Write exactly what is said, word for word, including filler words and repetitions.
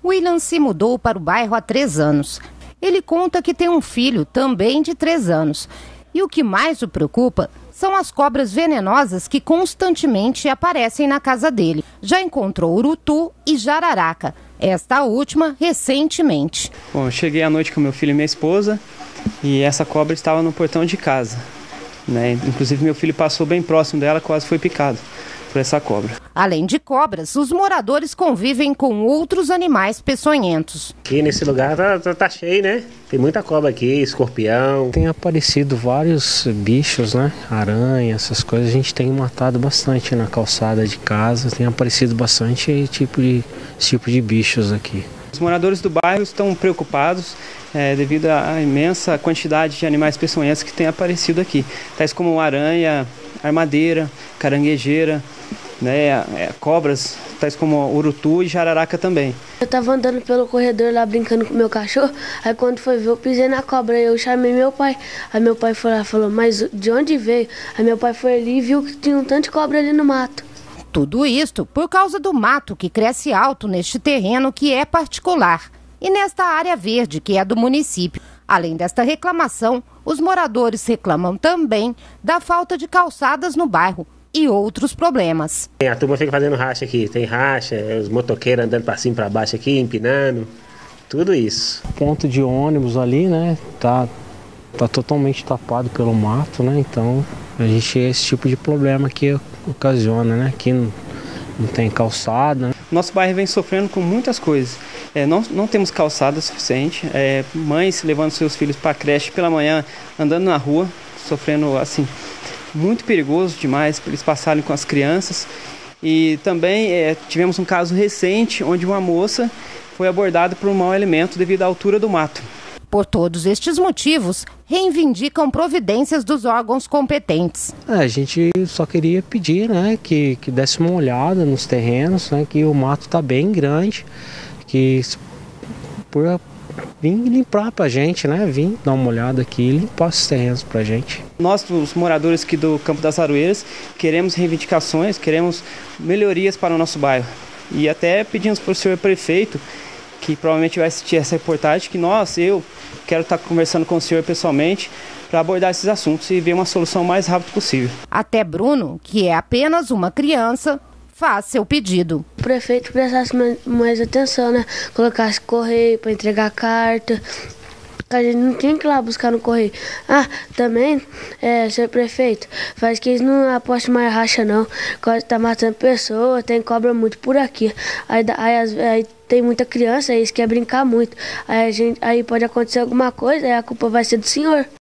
William se mudou para o bairro há três anos. Ele conta que tem um filho também de três anos. E o que mais o preocupa são as cobras venenosas que constantemente aparecem na casa dele. Já encontrou urutu e jararaca, esta última recentemente. Bom, eu cheguei à noite com meu filho e minha esposa e essa cobra estava no portão de casa, né? Inclusive meu filho passou bem próximo dela, quase foi picado por essa cobra. Além de cobras, os moradores convivem com outros animais peçonhentos. Aqui nesse lugar tá, tá, tá cheio, né? Tem muita cobra aqui, escorpião. Tem aparecido vários bichos, né? Aranha, essas coisas. A gente tem matado bastante na calçada de casa. Tem aparecido bastante tipo de, esse tipo de bichos aqui. Os moradores do bairro estão preocupados é, devido à imensa quantidade de animais peçonhentos que têm aparecido aqui. Tais como aranha, armadeira, caranguejeira, né, é, cobras, tais como urutu e jararaca também. Eu tava andando pelo corredor lá brincando com meu cachorro, aí quando foi ver eu pisei na cobra, eu chamei meu pai, aí meu pai foi lá e falou, mas de onde veio? Aí meu pai foi ali e viu que tinha um tanto de cobra ali no mato. Tudo isto por causa do mato que cresce alto neste terreno que é particular e nesta área verde que é do município. Além desta reclamação, os moradores reclamam também da falta de calçadas no bairro e outros problemas. A turma fica fazendo racha aqui, tem racha, os motoqueiros andando para cima e para baixo aqui, empinando, tudo isso. O ponto de ônibus ali, né, tá, tá totalmente tapado pelo mato, né, então a gente tem esse tipo de problema que ocasiona, né, aqui não, não tem calçada. Nosso bairro vem sofrendo com muitas coisas. É, não, não temos calçada suficiente, é, mães levando seus filhos para a creche pela manhã, andando na rua, sofrendo assim, muito perigoso demais para eles passarem com as crianças. E também é, tivemos um caso recente onde uma moça foi abordada por um mau elemento devido à altura do mato. Por todos estes motivos, reivindicam providências dos órgãos competentes. É, a gente só queria pedir, né, que, que desse uma olhada nos terrenos, né, que o mato está bem grande, que por vir limpar para a gente, né, vir dar uma olhada aqui e limpar esses terrenos para a gente. Nós, os moradores aqui do Campo das Aroeiras, queremos reivindicações, queremos melhorias para o nosso bairro. E até pedimos para o senhor prefeito, que provavelmente vai assistir essa reportagem, que nós, eu, quero estar conversando com o senhor pessoalmente para abordar esses assuntos e ver uma solução o mais rápido possível. Até Bruno, que é apenas uma criança, faz seu pedido. O prefeito prestasse mais atenção, né? Colocasse correio para entregar carta. A gente não tinha que ir lá buscar no correio. Ah, também, é, senhor prefeito, faz que eles não apostem mais racha não. Tá matando pessoas, tem cobra muito por aqui. Aí, aí, aí tem muita criança, aí eles querem brincar muito. Aí, a gente, aí pode acontecer alguma coisa, aí a culpa vai ser do senhor.